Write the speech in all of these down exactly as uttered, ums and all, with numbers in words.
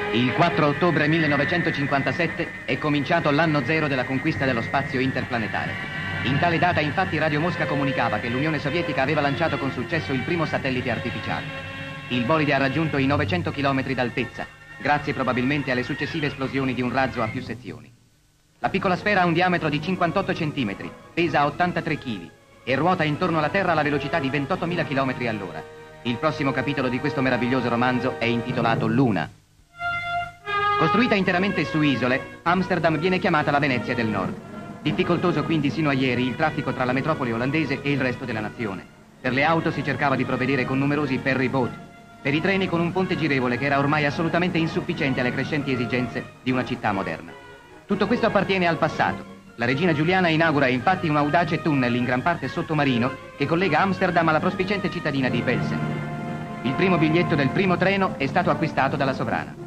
Il quattro ottobre millenovecentocinquantasette è cominciato l'anno zero della conquista dello spazio interplanetario. In tale data, infatti, Radio Mosca comunicava che l'Unione Sovietica aveva lanciato con successo il primo satellite artificiale. Il bolide ha raggiunto i novecento chilometri d'altezza, grazie probabilmente alle successive esplosioni di un razzo a più sezioni. La piccola sfera ha un diametro di cinquantotto centimetri, pesa ottantatré chili e ruota intorno alla Terra alla velocità di ventottomila chilometri all'ora. Il prossimo capitolo di questo meraviglioso romanzo è intitolato Luna. Costruita interamente su isole, Amsterdam viene chiamata la Venezia del Nord. Difficoltoso quindi sino a ieri il traffico tra la metropoli olandese e il resto della nazione. Per le auto si cercava di provvedere con numerosi ferry boat, per i treni con un ponte girevole che era ormai assolutamente insufficiente alle crescenti esigenze di una città moderna. Tutto questo appartiene al passato. La regina Giuliana inaugura infatti un audace tunnel in gran parte sottomarino che collega Amsterdam alla prospiciente cittadina di Velsen. Il primo biglietto del primo treno è stato acquistato dalla sovrana.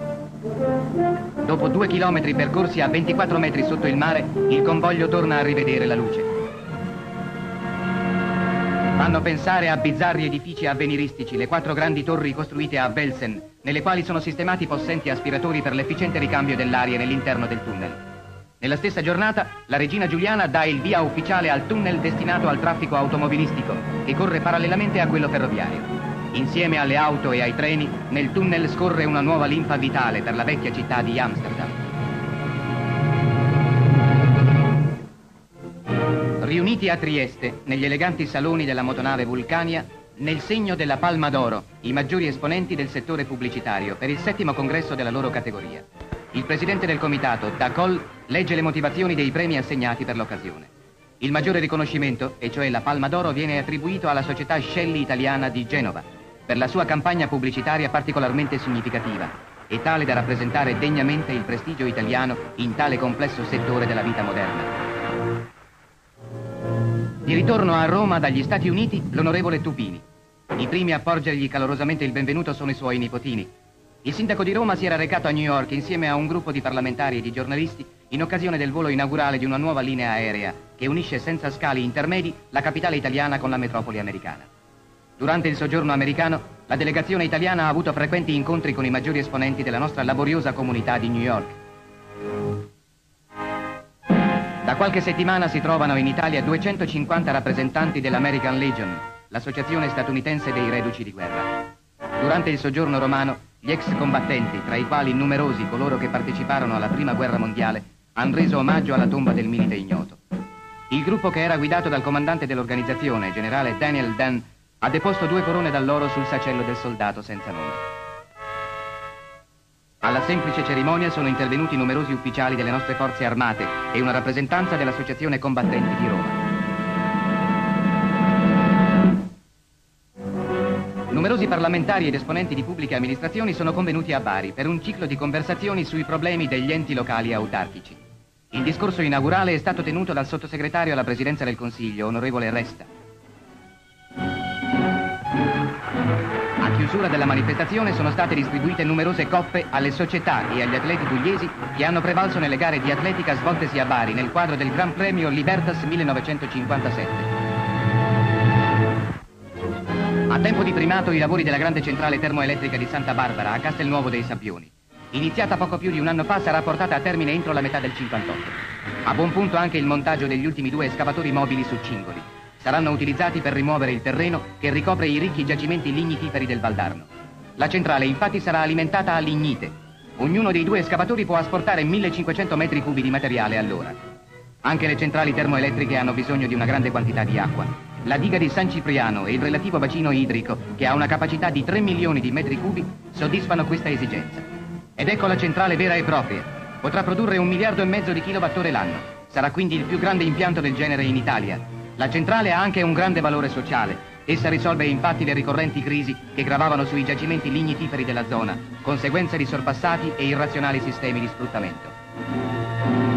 Dopo due chilometri percorsi a ventiquattro metri sotto il mare, il convoglio torna a rivedere la luce. Fanno pensare a bizzarri edifici avveniristici le quattro grandi torri costruite a Velsen, nelle quali sono sistemati possenti aspiratori per l'efficiente ricambio dell'aria nell'interno del tunnel. Nella stessa giornata, la regina Giuliana dà il via ufficiale al tunnel destinato al traffico automobilistico, che corre parallelamente a quello ferroviario. Insieme alle auto e ai treni, nel tunnel scorre una nuova linfa vitale per la vecchia città di Amsterdam. Riuniti a Trieste, negli eleganti saloni della motonave Vulcania, nel segno della Palma d'Oro, i maggiori esponenti del settore pubblicitario per il settimo congresso della loro categoria. Il presidente del comitato, Dacol, legge le motivazioni dei premi assegnati per l'occasione. Il maggiore riconoscimento, e cioè la Palma d'Oro, viene attribuito alla società Scelli Italiana di Genova, per la sua campagna pubblicitaria particolarmente significativa e tale da rappresentare degnamente il prestigio italiano in tale complesso settore della vita moderna. Di ritorno a Roma dagli Stati Uniti, l'onorevole Tupini. I primi a porgergli calorosamente il benvenuto sono i suoi nipotini. Il sindaco di Roma si era recato a New York insieme a un gruppo di parlamentari e di giornalisti in occasione del volo inaugurale di una nuova linea aerea che unisce senza scali intermedi la capitale italiana con la metropoli americana. Durante il soggiorno americano, la delegazione italiana ha avuto frequenti incontri con i maggiori esponenti della nostra laboriosa comunità di New York. Da qualche settimana si trovano in Italia duecentocinquanta rappresentanti dell'American Legion, l'associazione statunitense dei reduci di guerra. Durante il soggiorno romano, gli ex combattenti, tra i quali numerosi coloro che parteciparono alla Prima Guerra Mondiale, hanno reso omaggio alla tomba del milite ignoto. Il gruppo, che era guidato dal comandante dell'organizzazione, generale Daniel Dan, ha deposto due corone d'alloro sul sacello del soldato senza nome. Alla semplice cerimonia sono intervenuti numerosi ufficiali delle nostre forze armate e una rappresentanza dell'Associazione Combattenti di Roma. Numerosi parlamentari ed esponenti di pubbliche amministrazioni sono convenuti a Bari per un ciclo di conversazioni sui problemi degli enti locali autarchici. Il discorso inaugurale è stato tenuto dal sottosegretario alla Presidenza del Consiglio, onorevole Resta. A chiusura della manifestazione sono state distribuite numerose coppe alle società e agli atleti pugliesi che hanno prevalso nelle gare di atletica svoltesi a Bari nel quadro del Gran Premio Libertas millenovecentocinquantasette. A tempo di primato i lavori della grande centrale termoelettrica di Santa Barbara a Castelnuovo dei Sabbioni. Iniziata poco più di un anno fa, sarà portata a termine entro la metà del cinquantotto. A buon punto anche il montaggio degli ultimi due escavatori mobili su cingoli. Saranno utilizzati per rimuovere il terreno che ricopre i ricchi giacimenti lignitiferi del Valdarno. La centrale infatti sarà alimentata a lignite. Ognuno dei due escavatori può asportare millecinquecento metri cubi di materiale all'ora. Anche le centrali termoelettriche hanno bisogno di una grande quantità di acqua. La diga di San Cipriano e il relativo bacino idrico, che ha una capacità di tre milioni di metri cubi, soddisfano questa esigenza. Ed ecco la centrale vera e propria. Potrà produrre un miliardo e mezzo di kilowattora l'anno. Sarà quindi il più grande impianto del genere in Italia. La centrale ha anche un grande valore sociale. Essa risolve infatti le ricorrenti crisi che gravavano sui giacimenti lignitiferi della zona, conseguenza di sorpassati e irrazionali sistemi di sfruttamento.